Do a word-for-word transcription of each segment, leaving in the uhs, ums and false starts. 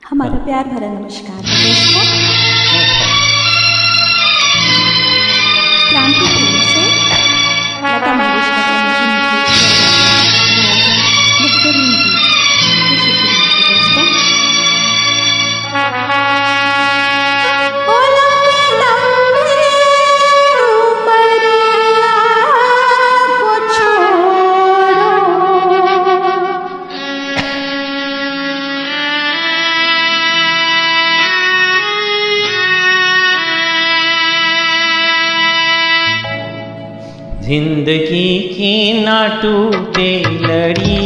हमारा प्यार भरा नमस्कार दोस्तों। क्रांति फिल्म से लता मंगेशकर का बेहतरीन गीत खुशी की दोस्तों। जिंदगी की ना टूटे लड़ी,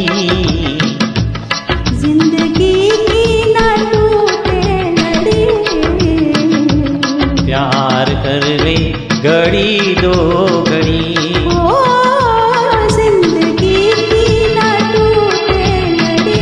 जिंदगी की ना टूटे लड़ी, प्यार कर ले घड़ी दो घड़ी। ओ जिंदगी की ना टूटे लड़ी,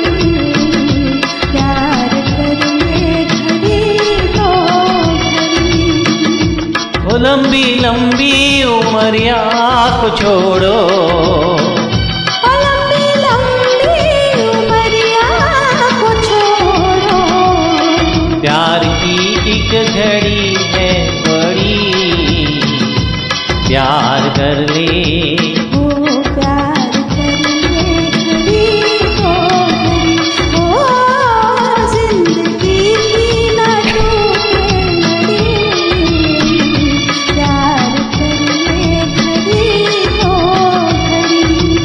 प्यार कर ले घड़ी दो घड़ी। ओ लंबी लंबी उमरिया को छोड़ो, ओ लंबी लंबी उमरिया को छोड़ो, प्यार की एक घड़ी है बड़ी, प्यार कर ले ओ प्यार कर ले घड़ी दो घड़ी। ओ जिंदगी की ना टूटे लड़ी, प्यार कर ले घड़ी दो घड़ी।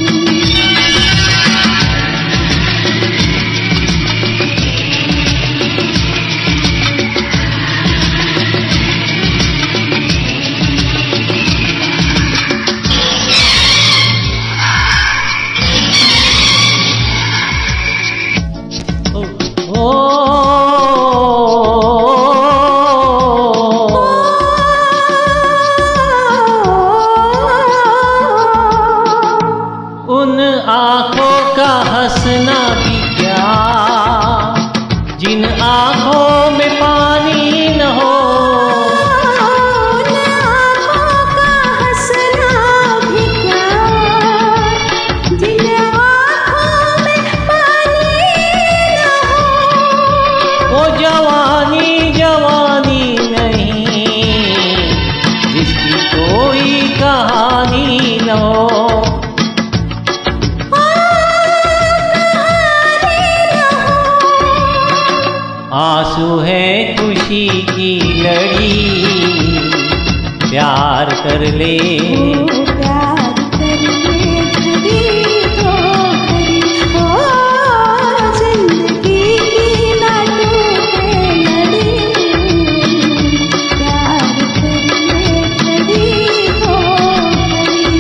ओ उन आँखों का हंसना भी क्या, जिन आँखों में पानी न हो। उन आँखों का हंसना भी क्या, जिन आँखों में पानी न हो। वो जवानी जवानी नहीं, जिसकी कोई कहानी न हो। आंसू है खुशी की लड़ी, प्यार कर ले ओ प्यार कर ले घड़ी दो घड़ी। ओ जिंदगी की ना टूटे लड़ी, प्यार कर ले घड़ी दो घड़ी।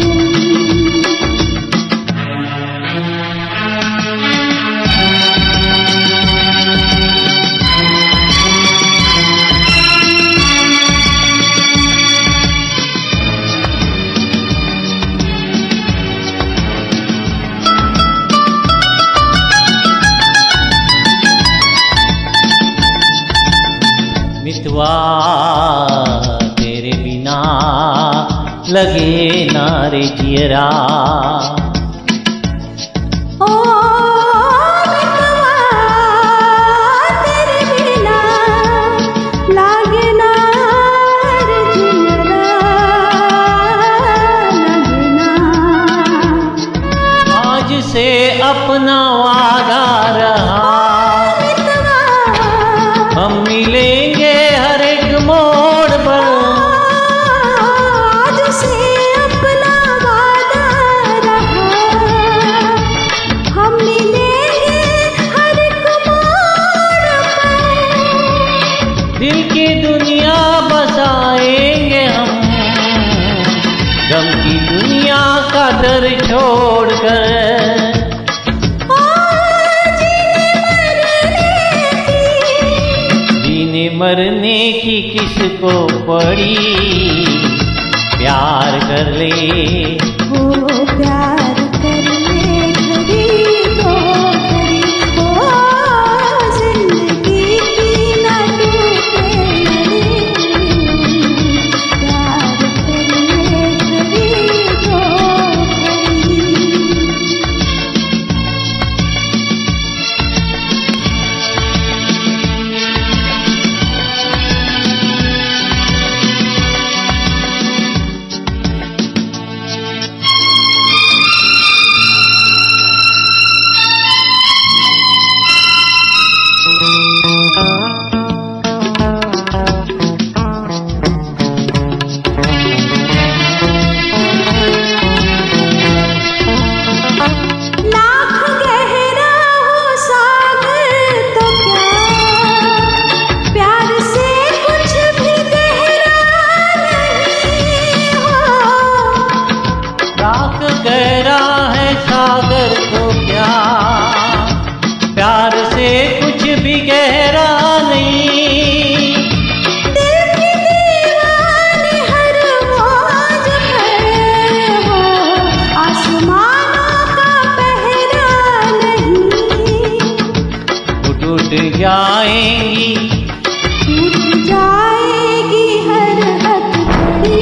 मितवा तेरे बिना लगे ना रे जियरा। ओ मितवा तेरे बिना लागे ना रे जियरा, लागे ना। आज से अपना वादा रहा, मितवा हम मिलेंगे हर एक मोड़ पर। आज से अपना वादा रहा, हम मिलेंगे हर एक मोड़ पर। दिल की दुनिया बसाएंगे हम, गम की दुनिया का डर छोड़कर। ओ जीने मरने की, जीने मरने की किसको पड़ी, प्यार कर ले ओ प्यार कर ले घड़ी दो घड़ी। ओ जिंदगी की ना टूटे लड़ी, प्यार कर ले घड़ी दो घड़ी। जाएंगी, टूट जाएगी हर हथकड़ी।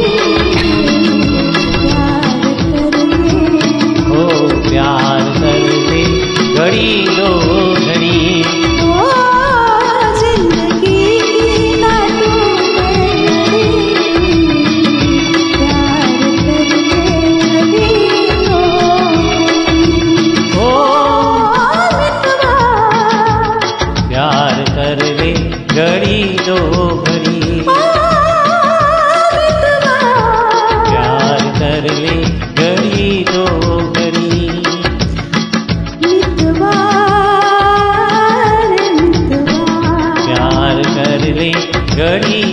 प्यार कर ले, ओ प्यार कर ले घड़ी दो घड़ी। ओ जिंदगी की ना टूटे लड़ी। प्यार कर ले घड़ी दो घड़ी। ओ मितवा प्यार कर ले घड़ी दो घड़ी। प्यार कर ले घड़ी दो घड़ी। प्यार कर ले घड़ी